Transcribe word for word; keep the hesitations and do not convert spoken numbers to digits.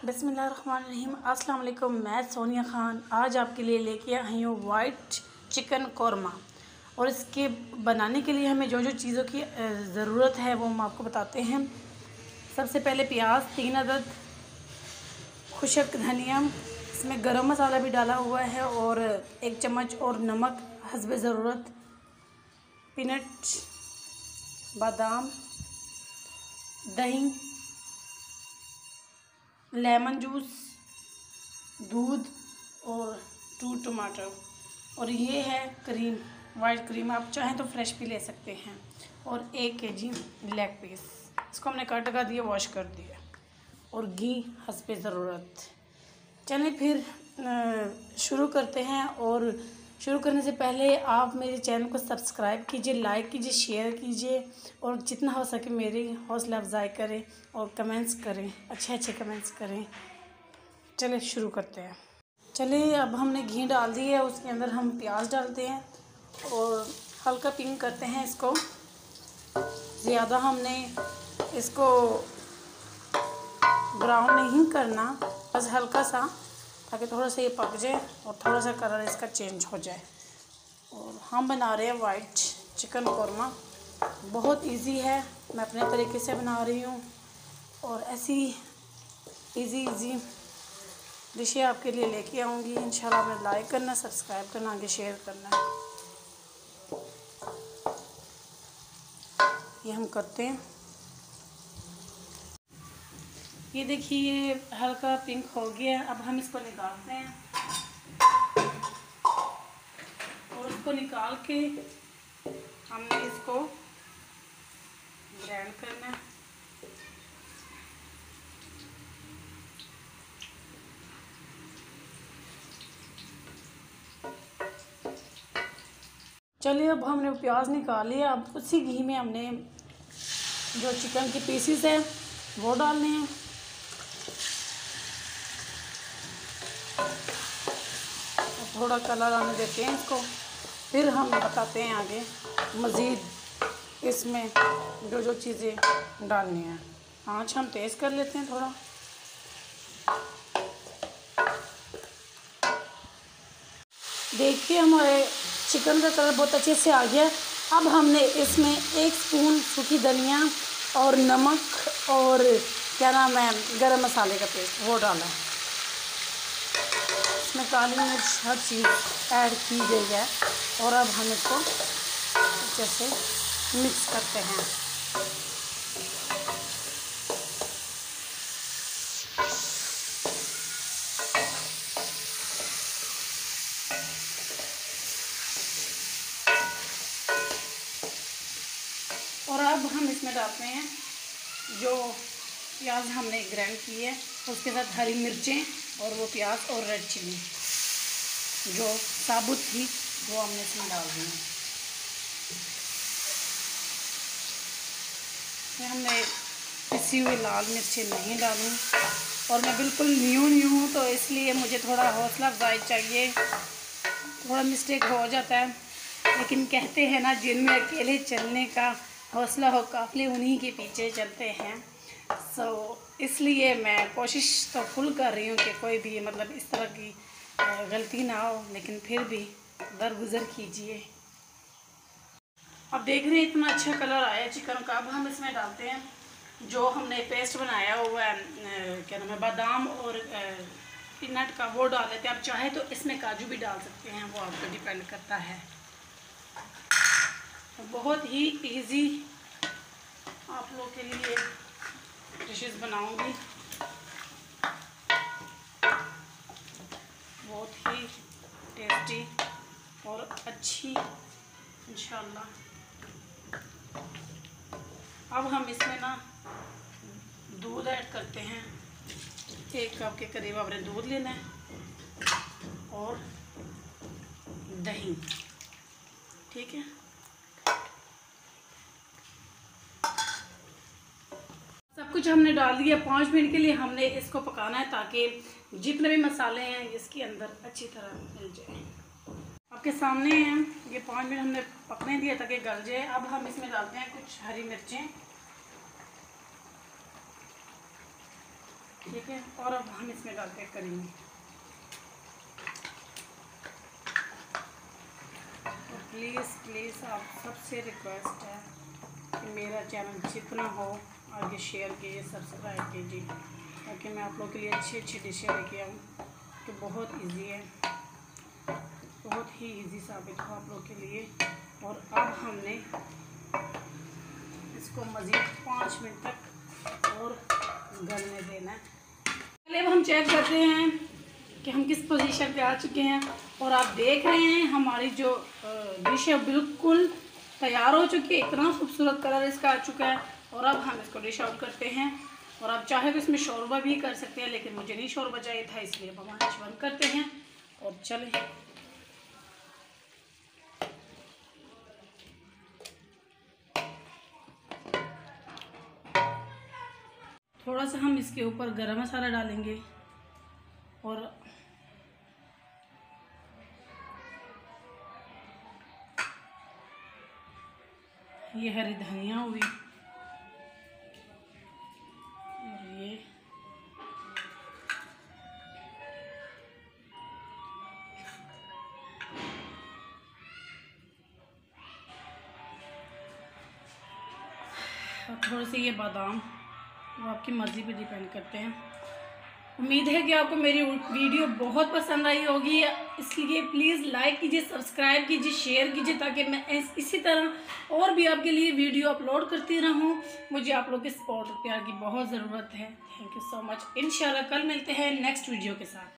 बिस्मिल्लाहिर्रहमानिर्रहीम। अस्सलाम वालेकुम। मैं सोनिया ख़ान आज आपके लिए लेके आई हूँ वाइट चिकन कोरमा। और इसके बनाने के लिए हमें जो जो चीज़ों की ज़रूरत है वो हम आपको बताते हैं। सबसे पहले प्याज तीन अदद, खुशक धनिया, इसमें गरम मसाला भी डाला हुआ है, और एक चम्मच और नमक हस्बे ज़रूरत, पीनट, बादाम, दही, लेमन जूस, दूध और टू टमाटर। और ये है क्रीम, वाइट क्रीम, आप चाहें तो फ्रेश भी ले सकते हैं। और एक के जी लेग पीस, इसको हमने कट कर दिया, वॉश कर दिया। और घी हस्बे ज़रूरत। चलिए फिर शुरू करते हैं। और शुरू करने से पहले आप मेरे चैनल को सब्सक्राइब कीजिए, लाइक कीजिए, शेयर कीजिए, और जितना हो सके मेरी हौसला अफजाई करें और कमेंट्स करें, अच्छे अच्छे कमेंट्स करें। चलिए शुरू करते हैं। चलिए अब हमने घी डाल दिया है, उसके अंदर हम प्याज डालते हैं और हल्का पिंक करते हैं इसको। ज़्यादा हमने इसको ब्राउन नहीं करना, बस हल्का सा, ताकि थोड़ा सा ये पक जाए और थोड़ा सा कलर इसका चेंज हो जाए। और हम बना रहे हैं वाइट चिकन कोरमा। बहुत इजी है, मैं अपने तरीके से बना रही हूँ। और ऐसी इजी इजी डिशें आपके लिए लेके आऊँगी इंशाल्लाह। आपने लाइक करना, सब्सक्राइब करना, आगे शेयर करना। ये हम करते हैं। ये देखिए ये हल्का पिंक हो गया। अब हम इसको निकालते हैं और इसको निकाल के हमने इसको ग्राइंड करना है। चलिए अब हमने प्याज निकाल लिया। अब उसी घी में हमने जो चिकन के पीसीस है वो डालने हैं। थोड़ा कलर आने देते हैं इसको, फिर हम बताते हैं आगे मज़ीद इसमें जो जो चीज़ें डालनी हैं। आँच हम तेज़ कर लेते हैं थोड़ा। देखिए हमारे चिकन का कलर बहुत अच्छे से आ गया। अब हमने इसमें एक स्पून सूखी धनिया और नमक और क्या नाम है गरम मसाले का पेस्ट वो डाला है। इसमें काली मिर्च हर चीज़ ऐड की गई है। और अब हम इसको अच्छे से मिक्स करते हैं। और अब हम इसमें डालते हैं जो प्याज हमने ग्राइंड की है, उसके साथ हरी मिर्चें और वो प्याज और रेड चिली जो साबुत थी वो हमने इसमें डाल दी है। हमने पिसी हुई लाल मिर्चें नहीं डाली। और मैं बिल्कुल न्यू न्यू हूँ तो इसलिए मुझे थोड़ा हौसला अफजाई चाहिए। थोड़ा मिस्टेक हो जाता है, लेकिन कहते हैं ना जिनमें अकेले चलने का हौसला हो काफ़ी उन्हीं के पीछे चलते हैं। सो so, इसलिए मैं कोशिश तो फुल कर रही हूँ कि कोई भी मतलब इस तरह की गलती ना हो, लेकिन फिर भी दरगुजर कीजिए। अब देख रहे हैं इतना अच्छा कलर आया चिकन का। अब हम इसमें डालते हैं जो हमने पेस्ट बनाया हुआ है, क्या नाम है, बादाम और पीनट का, वो डाल देते हैं। आप चाहे तो इसमें काजू भी डाल सकते हैं, वो आप पर डिपेंड करता है। बहुत ही इजी आप लोग के लिए डिशेस बनाऊंगी, बहुत ही टेस्टी और अच्छी इंशाल्लाह। अब हम इसमें ना दूध ऐड करते हैं। एक कप के करीब आपने दूध लेना है और दही, ठीक है। सब कुछ हमने डाल दिया। पाँच मिनट के लिए हमने इसको पकाना है ताकि जितने भी मसाले हैं इसके अंदर अच्छी तरह मिल जाए। आपके सामने हैं, ये पाँच मिनट हमने पकने दिया ताकि गल जाए। अब हम इसमें डालते हैं कुछ हरी मिर्चें ठीक है। और अब हम इसमें डालते हैं करीम। तो प्लीज़ प्लीज़ आप सबसे रिक्वेस्ट है कि मेरा चैनल जितना हो आगे शेयर कीजिए, सब्सक्राइब कीजिए, ताकि मैं आप लोगों के लिए अच्छी अच्छी डिशें लेके आऊँ। तो बहुत इजी है, बहुत ही इजी साबित हो आप लोग के लिए। और अब हमने इसको मज़ीद पाँच मिनट तक और गलने देना है। पहले अब हम चेक करते हैं कि हम किस पोजीशन पे आ चुके हैं। और आप देख रहे हैं हमारी जो डिश है बिल्कुल तैयार हो चुकी है। इतना खूबसूरत कलर इसका आ चुका है। और अब हम इसको डिश आउट करते हैं। और आप चाहे तो इसमें शोरबा भी कर सकते हैं, लेकिन मुझे नहीं शोरबा चाहिए था, इसलिए अब हम आँच बंद करते हैं और चलें। थोड़ा सा हम इसके ऊपर गरम मसाला डालेंगे और ये हरी धनिया हुई और ये और थोड़े से ये बादाम, वो आपकी मर्ज़ी पे डिपेंड करते हैं। उम्मीद है कि आपको मेरी वीडियो बहुत पसंद आई होगी, इसलिए प्लीज़ लाइक कीजिए, सब्सक्राइब कीजिए, शेयर कीजिए, ताकि मैं इसी तरह और भी आपके लिए वीडियो अपलोड करती रहूं। मुझे आप लोग के सपोर्ट और प्यार की बहुत ज़रूरत है। Thank you so much. इंशाल्लाह कल मिलते हैं नेक्स्ट वीडियो के साथ।